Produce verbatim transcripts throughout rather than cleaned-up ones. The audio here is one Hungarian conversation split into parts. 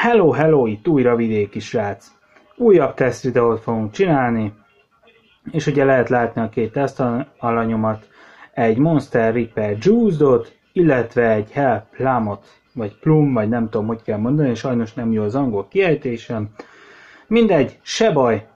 Hello, hello, itt újra vidéki srác. Újabb teszt videót fogunk csinálni, és ugye lehet látni a két tesztalanyomat, egy Monster Ripper Juiced-ot, illetve egy Hell Plumot, vagy Plum, vagy nem tudom, hogy kell mondani, sajnos nem jó az angol kiejtésem. Mindegy, se baj.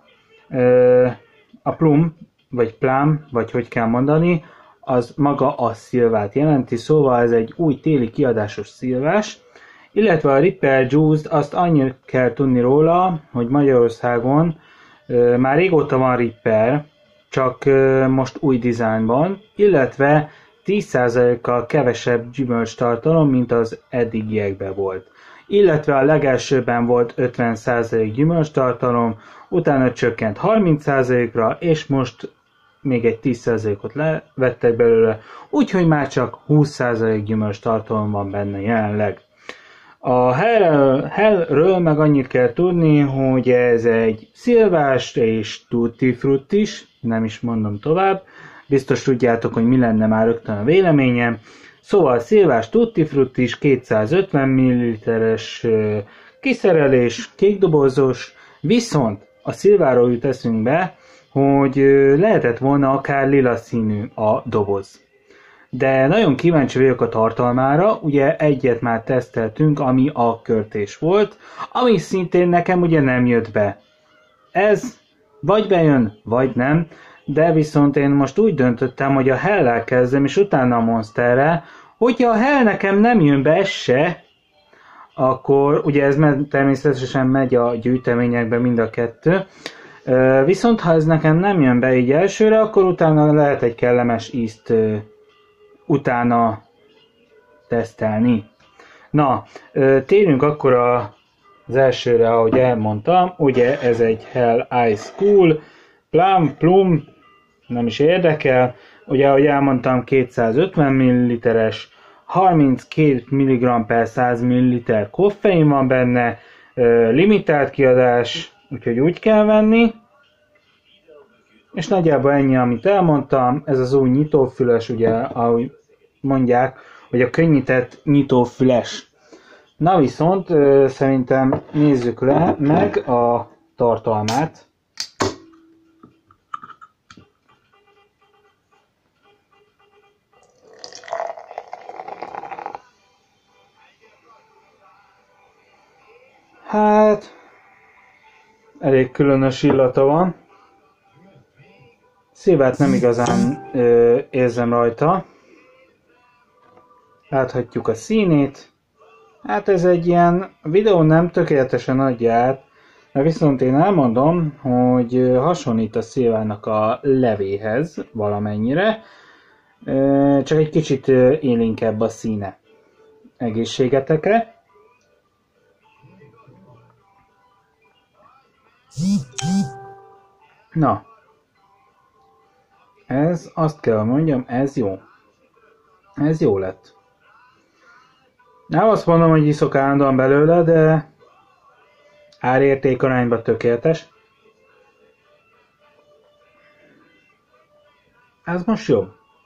A Plum, vagy Plum, vagy hogy kell mondani, az maga a szilvát jelenti, szóval ez egy új téli kiadásos szilvás, illetve a Ripper Juiced, azt annyit kell tudni róla, hogy Magyarországon e, már régóta van Ripper, csak e, most új dizájnban, illetve tíz százalékkal kevesebb gyümölcstartalom, mint az eddigiekben volt. Illetve a legelsőben volt ötven százalék gyümölcstartalom, utána csökkent harminc százalékra, és most még egy tíz százalékot levettek belőle, úgyhogy már csak húsz százalék gyümölcstartalom van benne jelenleg. A Hellről meg annyit kell tudni, hogy ez egy szilvás és tutti fruttis, nem is mondom tovább, biztos tudjátok, hogy mi lenne már rögtön a véleményem. Szóval szilvás tutti fruttis, kétszázötven milliliteres kiszerelés, kékdobozos, viszont a szilváról jut eszünkbe, hogy lehetett volna akár lila színű a doboz. De nagyon kíváncsi vagyok a tartalmára, ugye egyet már teszteltünk, ami a körtés volt, ami szintén nekem ugye nem jött be. Ez vagy bejön, vagy nem, de viszont én most úgy döntöttem, hogy a Hell-lel kezdem, és utána a Monsterrel, hogyha a Hell nekem nem jön be, ez se, akkor ugye ez természetesen megy a gyűjteményekbe mind a kettő, viszont ha ez nekem nem jön be így elsőre, akkor utána lehet egy kellemes ízt utána tesztelni. Na, térjünk akkor az elsőre, ahogy elmondtam, ugye ez egy Hell Ice Cool, Plum, Plum, nem is érdekel, ugye ahogy elmondtam kétszázötven milliliteres, harminckét milligramm per száz milliliter koffein van benne, limitált kiadás, úgyhogy úgy kell venni. És nagyjából ennyi, amit elmondtam, ez az új nyitófüles, ugye, ahogy mondják, hogy a könnyített nyitófüles. Na viszont szerintem nézzük le meg a tartalmát. Hát, elég különös illata van. Szilvát nem igazán ö, érzem rajta. Láthatjuk a színét. Hát ez egy ilyen, a videó nem tökéletesen adja át, de viszont én elmondom, hogy hasonlít a szilvának a levéhez valamennyire, ö, csak egy kicsit élénkebb a színe. Egészségetekre! Na, ez, azt kell mondjam, ez jó. Ez jó lett. Nem azt mondom, hogy iszok állandóan belőle, de árérték arányban tökéletes. Ez most jó.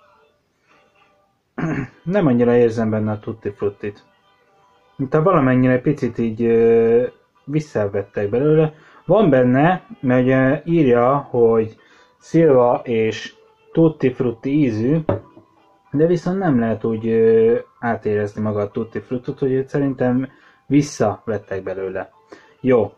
Nem annyira érzem benne a tutti fruttit. Mint ha valamennyire picit így ö, visszavettek belőle. Van benne, mert ugye írja, hogy szilva és tutti frutti ízű, de viszont nem lehet úgy ö, átérezni maga a tutti fruttot, hogy szerintem visszavettek belőle. Jó.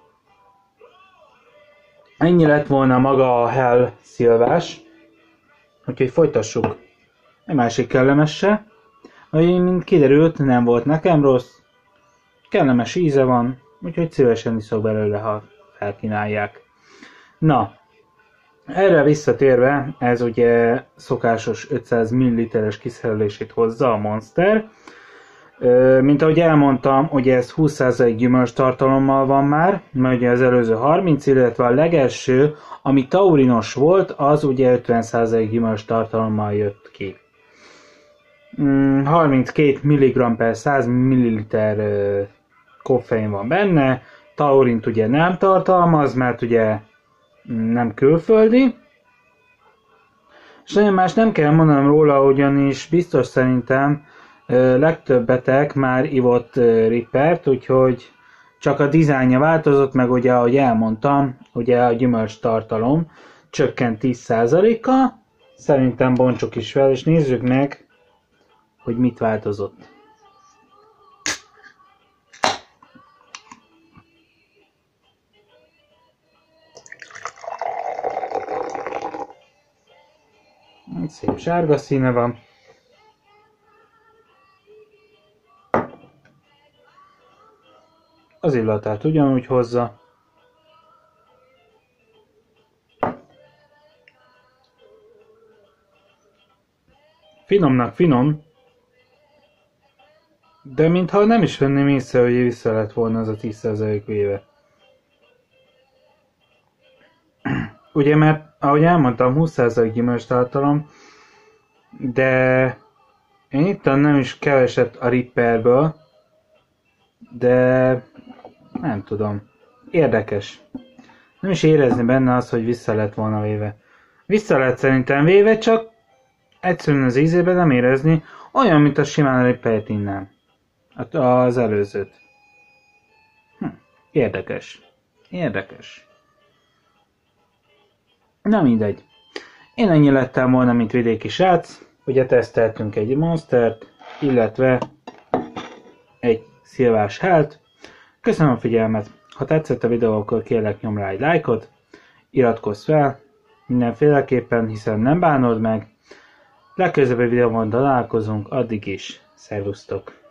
Ennyi lett volna maga a Hell szilvás, úgyhogy folytassuk. Egy másik kellemesse, hogy mint kiderült, nem volt nekem rossz, kellemes íze van, úgyhogy szívesen iszok belőle, ha felkínálják. Na, erre visszatérve, ez ugye szokásos ötszáz milliliteres kiszerelését hozza a Monster. Mint ahogy elmondtam, ugye ez húsz százalék gyümölcs tartalommal van már, mert ugye az előző harminc, illetve a legelső, ami taurinos volt, az ugye ötven százalék gyümölcs tartalommal jött ki. harminckét milligramm per száz milliliter koffein van benne, taurint ugye nem tartalmaz, mert ugye nem külföldi. És nagyon más nem kell mondanom róla, ugyanis biztos szerintem legtöbbetek már ivott Rippert, úgyhogy csak a dizájnja változott, meg ugye, ahogy elmondtam, ugye a gyümölcs tartalom csökkent tíz százalékkal. Szerintem bontsuk is fel, és nézzük meg, hogy mit változott. Szép sárga színe van. Az illatát ugyanúgy hozza. Finomnak finom, de mintha nem is venném észre, hogy vissza lett volna az a tíz százalék véve. Ugye, mert ahogy elmondtam, húsz százalék gyümölcs tartalom, de én ittam nem is keveset a Ripperből, de nem tudom. Érdekes. Nem is érezni benne az, hogy vissza lett volna véve. Vissza lett szerintem véve, csak egyszerűen az ízében nem érezni, olyan, mint a simán a Rippert innám. Az előzőt. Hm. Érdekes. Érdekes. Na mindegy. Én ennyi lettem volna, mint vidéki srác. Ugye teszteltünk egy Monstert, illetve egy szilvás helt. Köszönöm a figyelmet. Ha tetszett a videó, akkor kérlek nyomj rá egy lájkot, iratkozz fel mindenféleképpen, hiszen nem bánod meg. Legközelebbi videóban találkozunk, addig is. Szervusztok!